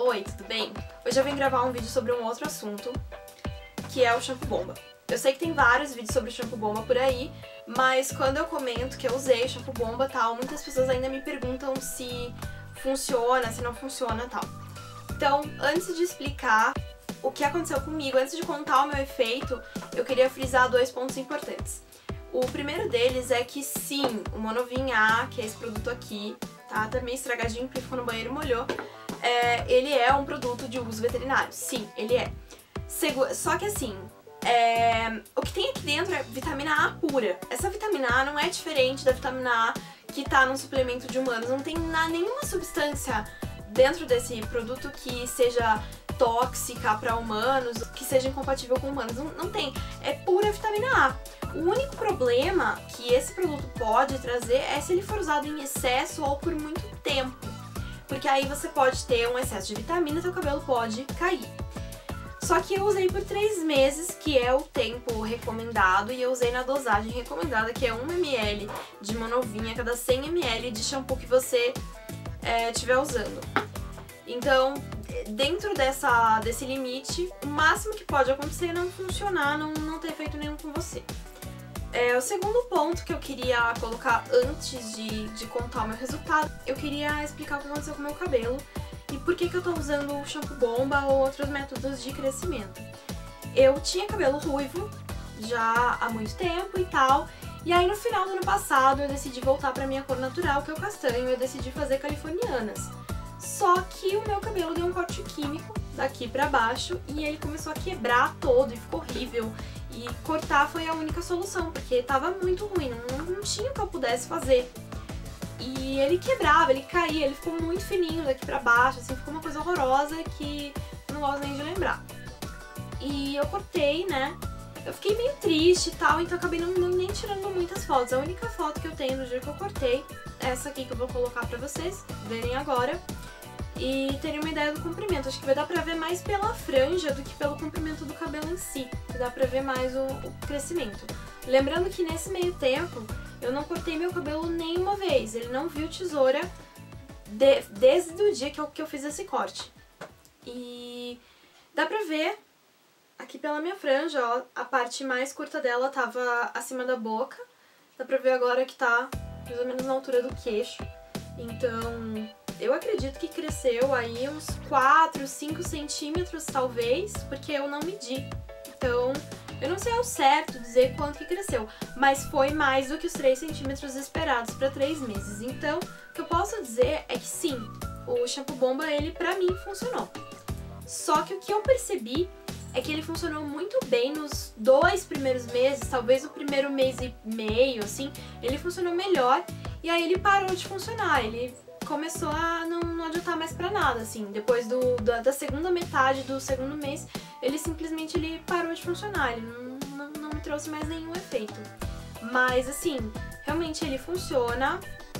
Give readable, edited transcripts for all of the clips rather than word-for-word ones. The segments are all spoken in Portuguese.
Oi, tudo bem? Hoje eu vim gravar um vídeo sobre um outro assunto, que é o shampoo bomba. Eu sei que tem vários vídeos sobre shampoo bomba por aí, mas quando eu comento que eu usei shampoo bomba e tal, muitas pessoas ainda me perguntam se funciona, se não funciona e tal. Então, antes de explicar o que aconteceu comigo, antes de contar o meu efeito, eu queria frisar dois pontos importantes. O primeiro deles é que sim, o Monovin A, que é esse produto aqui, tá meio estragadinho porque ficou no banheiro e molhou, ele é um produto de uso veterinário, sim, ele é. Só que assim, o que tem aqui dentro é vitamina A pura. Essa vitamina A não é diferente da vitamina A que tá num suplemento de humanos, não tem nenhuma substância dentro desse produto que seja tóxica para humanos, que seja incompatível com humanos, não tem, é pura vitamina A. O único problema que esse produto pode trazer é se ele for usado em excesso ou por muito tempo, porque aí você pode ter um excesso de vitamina e seu cabelo pode cair. Só que eu usei por 3 meses, que é o tempo recomendado, e eu usei na dosagem recomendada, que é 1 ml de Monovin a cada 100 ml de shampoo que você estiver usando. Então, dentro desse limite, o máximo que pode acontecer é não funcionar, não ter efeito nenhum com você. O segundo ponto que eu queria colocar antes de contar o meu resultado, eu queria explicar o que aconteceu com o meu cabelo e por que eu tô usando o shampoo bomba ou outros métodos de crescimento. Eu tinha cabelo ruivo já há muito tempo e tal, e aí no final do ano passado eu decidi voltar pra minha cor natural, que é o castanho, eu decidi fazer californianas. Só que o meu cabelo deu um corte químico daqui pra baixo e ele começou a quebrar todo e ficou horrível. E cortar foi a única solução, porque tava muito ruim, não tinha o que eu pudesse fazer. E ele quebrava, ele caía, ele ficou muito fininho daqui pra baixo, assim, ficou uma coisa horrorosa que eu não gosto nem de lembrar. E eu cortei, né? Eu fiquei meio triste e tal, então acabei nem tirando muitas fotos. A única foto que eu tenho no dia que eu cortei é essa aqui que eu vou colocar pra vocês verem agora. E terem uma ideia do comprimento. Acho que vai dar pra ver mais pela franja do que pelo comprimento do cabelo em si. Dá pra ver mais o crescimento. Lembrando que nesse meio tempo, eu não cortei meu cabelo nenhuma vez. Ele não viu tesoura desde o dia que eu fiz esse corte. E dá pra ver aqui pela minha franja, ó, a parte mais curta dela tava acima da boca. Dá pra ver agora que tá mais ou menos na altura do queixo. Então, eu acredito que cresceu aí uns 4, 5 centímetros talvez, porque eu não medi. Então, eu não sei ao certo dizer quanto que cresceu, mas foi mais do que os 3 centímetros esperados para 3 meses. Então, o que eu posso dizer é que sim, o shampoo bomba, ele pra mim funcionou. Só que o que eu percebi é que ele funcionou muito bem nos 2 primeiros meses, talvez o primeiro mês e meio, assim, ele funcionou melhor e aí ele parou de funcionar, ele começou a não adiantar mais pra nada, assim, depois da segunda metade do segundo mês, ele simplesmente parou de funcionar, ele não me trouxe mais nenhum efeito. Mas, assim, realmente ele funciona,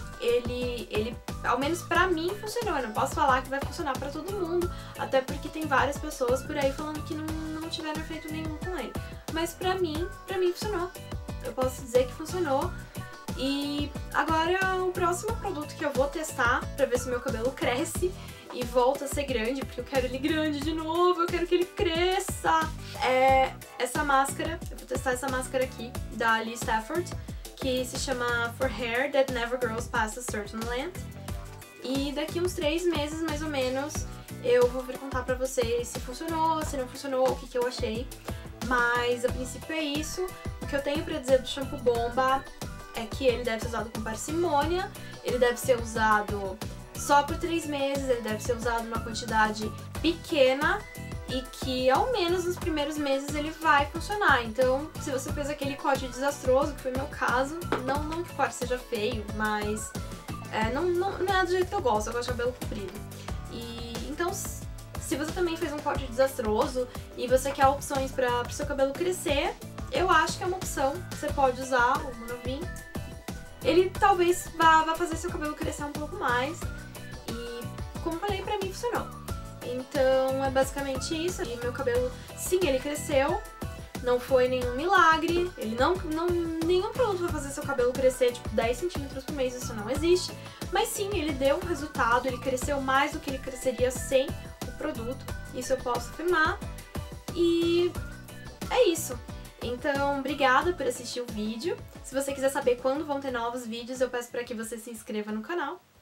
ele ao menos pra mim funcionou, eu não posso falar que vai funcionar pra todo mundo, até porque tem várias pessoas por aí falando que não tiveram efeito nenhum com ele. Mas pra mim funcionou, eu posso dizer que funcionou. E agora o próximo produto que eu vou testar pra ver se meu cabelo cresce e volta a ser grande, porque eu quero ele grande de novo, eu quero que ele cresça, é essa máscara. Eu vou testar essa máscara aqui da Lee Stafford, que se chama For Hair That Never Grows Past a Certain Length. E daqui uns 3 meses, mais ou menos, eu vou vir contar pra vocês se funcionou, se não funcionou, o que eu achei. Mas a princípio é isso. O que eu tenho pra dizer do shampoo bomba é que ele deve ser usado com parcimônia, ele deve ser usado só por 3 meses, ele deve ser usado numa quantidade pequena e que ao menos nos primeiros meses ele vai funcionar. Então, se você fez aquele corte desastroso, que foi meu caso, não que o corte seja feio, mas não é do jeito que eu gosto de cabelo comprido. E então, se você também fez um corte desastroso e você quer opções para o seu cabelo crescer, eu acho que é uma opção. Você pode usar o Monovin. Ele talvez vá fazer seu cabelo crescer um pouco mais. E, como falei, pra mim funcionou. Então, é basicamente isso. E meu cabelo, sim, ele cresceu. Não foi nenhum milagre. Ele nenhum produto vai fazer seu cabelo crescer, tipo, 10 centímetros por mês. Isso não existe. Mas sim, ele deu um resultado. Ele cresceu mais do que ele cresceria sem o produto. Isso eu posso afirmar. E é isso. Então, obrigada por assistir o vídeo. Se você quiser saber quando vão ter novos vídeos, eu peço para que você se inscreva no canal.